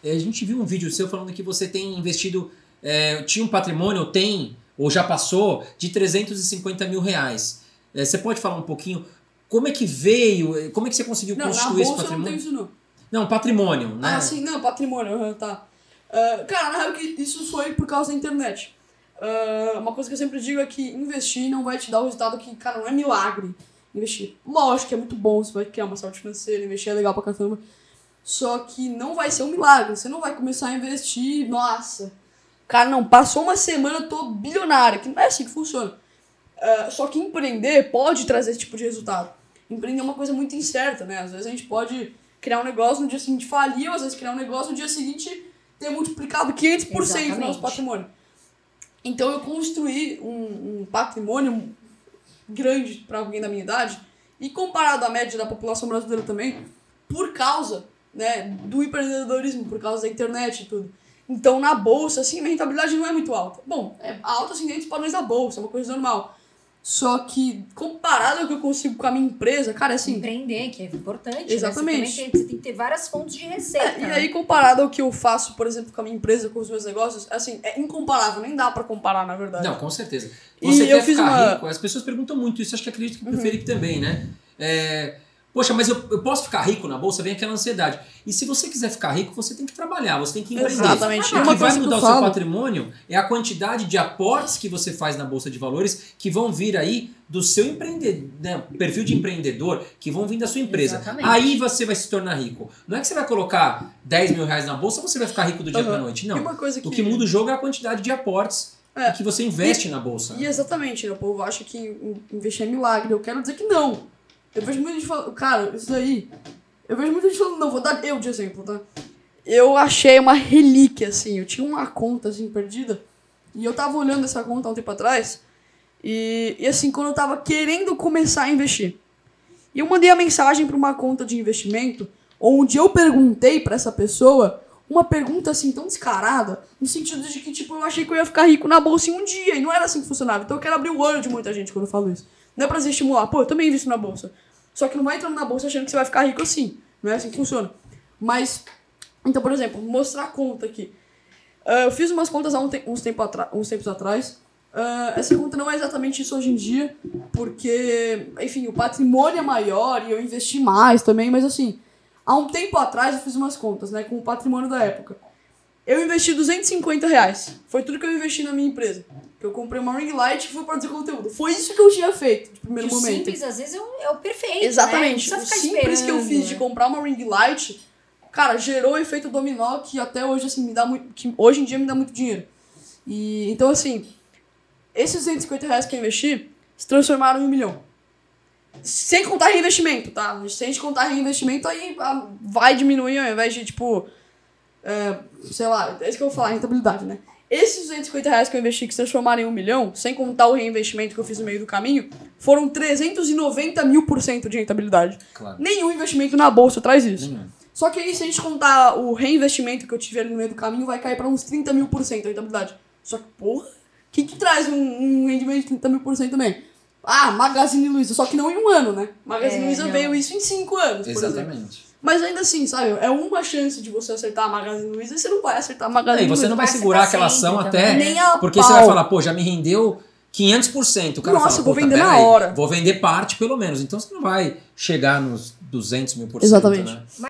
A gente viu um vídeo seu falando que você tem investido, tinha um patrimônio, ou já passou, de 350 mil reais. Você pode falar um pouquinho como é que veio, como é que você conseguiu constituir esse patrimônio? Não, tenho isso não. Não, patrimônio, né? Ah, sim, não, patrimônio, tá. Cara, na real que isso foi por causa da internet. Uma coisa que eu sempre digo é que investir não vai te dar o resultado que, cara, não é milagre investir. Lógico que é muito bom, você vai criar uma saúde financeira, investir é legal pra caramba. Só que não vai ser um milagre, você não vai começar a investir, nossa, cara, não, passou uma semana, eu tô bilionário, que não é assim que funciona. Só que empreender pode trazer esse tipo de resultado. Empreender é uma coisa muito incerta, né? Às vezes a gente pode criar um negócio no dia seguinte falir, ou às vezes criar um negócio no dia seguinte ter multiplicado 500% no nosso patrimônio. Então eu construí um patrimônio grande para alguém da minha idade, e comparado à média da população brasileira também, por causa, né, do empreendedorismo, por causa da internet e tudo. Então na bolsa, assim, a rentabilidade não é muito alta. Bom, é alta assim dentro dos padrões da bolsa, é uma coisa normal. Só que, comparado ao que eu consigo com a minha empresa, cara, assim... Empreender, que é importante. Exatamente. Né? Você tem que ter várias fontes de receita. E aí, comparado ao que eu faço, por exemplo, com a minha empresa, com os meus negócios, assim, é incomparável. Nem dá pra comparar, na verdade. Não, com certeza. Você quer ficar rico? As pessoas perguntam muito isso, acho que acredito que pro Felipe também, né? Poxa, mas eu posso ficar rico na bolsa? Vem aquela ansiedade. E se você quiser ficar rico, você tem que trabalhar, você tem que empreender. Exatamente. O que vai mudar o seu patrimônio é a quantidade de aportes que você faz na Bolsa de Valores que vão vir aí do seu perfil de empreendedor, que vão vir da sua empresa. Exatamente. Aí você vai se tornar rico. Não é que você vai colocar 10 mil reais na bolsa, você vai ficar rico do dia pra noite. Não. O que muda o jogo é a quantidade de aportes que você investe na bolsa. E exatamente, né? O povo acha que investir é milagre. Eu quero dizer que não. Eu vejo muita gente falando, cara, isso daí... Eu vejo muita gente falando, não, vou dar eu de exemplo, tá? Eu achei uma relíquia, assim. Eu tinha uma conta, assim, perdida. E eu tava olhando essa conta há um tempo atrás. E assim, quando eu tava querendo começar a investir. E eu mandei a mensagem pra uma conta de investimento, onde eu perguntei pra essa pessoa uma pergunta, assim, tão descarada, no sentido de que, tipo, eu achei que eu ia ficar rico na bolsa em um dia. E não era assim que funcionava. Então eu quero abrir o olho de muita gente quando eu falo isso. Não é pra se estimular. Pô, eu também invisto na bolsa. Só que não vai entrando na bolsa achando que você vai ficar rico assim. Não é assim que funciona. Mas, então, por exemplo, vou mostrar a conta aqui. Eu fiz umas contas há uns tempos atrás. Essa conta não é exatamente isso hoje em dia, porque, enfim, o patrimônio é maior e eu investi mais também. Mas, assim, há um tempo atrás eu fiz umas contas, né, com o patrimônio da época. Eu investi R$250. Foi tudo que eu investi na minha empresa. Que eu comprei uma ring light e fui produzir conteúdo. Foi isso que eu tinha feito de primeiro momento. O simples, às vezes, é o perfeito. Exatamente. Né? O simples que eu fiz de comprar uma ring light, cara, gerou um efeito dominó que até hoje, assim, me dá muito. Que hoje em dia me dá muito dinheiro. E então, assim, esses R$250 que eu investi se transformaram em 1 milhão. Sem contar reinvestimento, tá? Se a gente contar reinvestimento, aí vai diminuir ao invés de, tipo. Sei lá, é isso que eu vou falar, rentabilidade, né? Esses R$250 que eu investi que se transformaram em 1 milhão, sem contar o reinvestimento que eu fiz no meio do caminho, foram 390.000% de rentabilidade. Claro. Nenhum investimento na bolsa traz isso. Nenhum. Só que aí, se a gente contar o reinvestimento que eu tive ali no meio do caminho, vai cair para uns 30.000% de rentabilidade. Só que, porra, o que traz um rendimento de 30.000% também? Magazine Luiza, só que não em 1 ano, né? Magazine Luiza veio isso em 5 anos, por exemplo. Exatamente. Mas ainda assim, sabe? É uma chance de você acertar a Magazine Luiza e você não vai acertar a Magazine Luiza. E você não vai segurar aquela ação até... Nem a porque pau. você vai falar, pô, já me rendeu 500%. O cara Nossa, fala, vou vender pera na aí, hora. Vou vender parte pelo menos. Então você não vai chegar nos 200.000%. Exatamente. Né?